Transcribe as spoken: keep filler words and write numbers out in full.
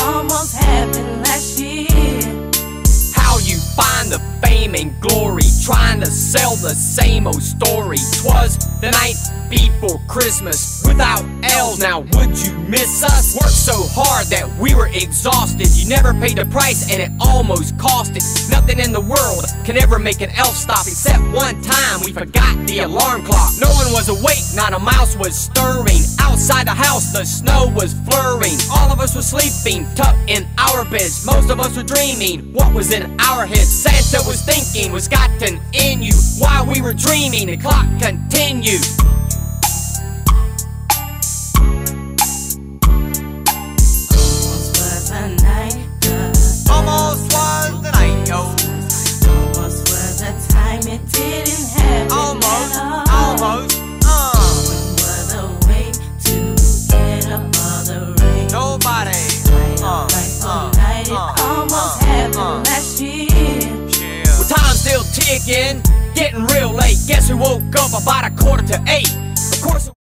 almost happened last year. How you find the fame and glory, trying to sell the same old story. 'Twas the night before Christmas, without L's, now would you miss us? Worked so hard that we were exhausted. You never paid the price and it almost cost it. Nothing in the world can ever make an elf stop, except one time we forgot the alarm clock. No one was awake, not a mouse was stirring. Outside the house the snow was flurrying. All of us were sleeping, tucked in our beds. Most of us were dreaming what was in our heads. Santa was thinking was gotten in you. While we were dreaming, the clock continued. Almost was the night, yo. Almost was the time it didn't happen. Almost, at all. almost, uh. When was a way to get up all the rain? Nobody, Right, uh, right, uh, night, it uh, almost uh, happened uh. last year. Yeah. Well, time's still ticking, getting real late. Guess who woke up about a quarter to eight? Of course.